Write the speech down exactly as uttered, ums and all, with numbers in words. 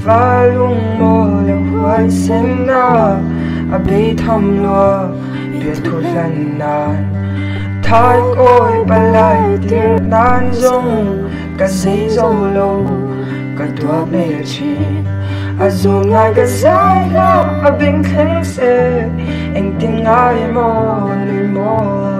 và lung mô lệ hoài sen na a bê thăm lúa biết thu lần nàn thái ôi bà lại tiệt nan rong cả giấy dâu lâu cả tua mê chi a dù ngài cả dài la a bình khánh xe anh tin ai mô lì mô